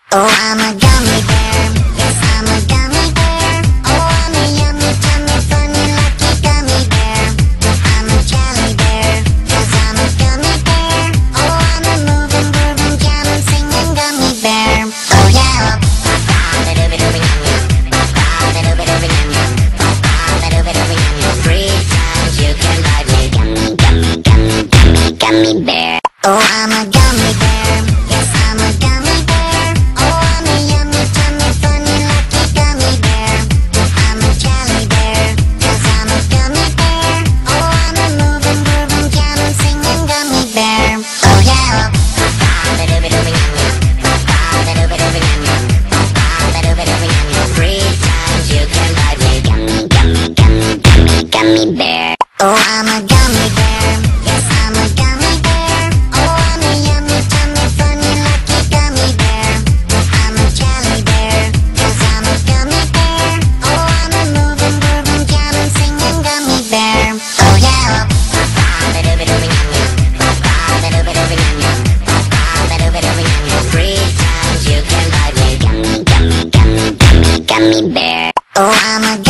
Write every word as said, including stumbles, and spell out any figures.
Oh, I'm a gummy bear. Yes, I'm a gummy bear. Oh, I'm a yummy, tummy, funny, lucky gummy bear. I'm a jelly bear. Yes, I'm a gummy bear. Oh, I'm a moving, grooving, jamming, singing gummy bear. Oh, yeah. Three times you can buy me gummy, gummy, gummy, gummy, gummy bear. Oh, I'm a gummy bear. Yes, I'm a gummy bear. Oh, I'm a yummy, tummy, funny, lucky gummy bear. I'm a jelly bear. Yes, I'm a gummy bear. Oh, I'm a moving, grooving, jamming, singing gummy bear. Oh, yeah. Three times you can buy me gummy, gummy, gummy, gummy, gummy bear. Oh, I'm a gummy bear. Yes, I'm a gummy bear. Oh, I'm a yummy, tummy, funny, lucky gummy bear. I'm a jelly bear. Yes, I'm a gummy bear. Oh, I'm a moving, grooving, jamming, singing gummy bear. Oh, yeah. Three times you can buy me gummy, gummy, gummy, gummy, gummy bear. Oh, I'm a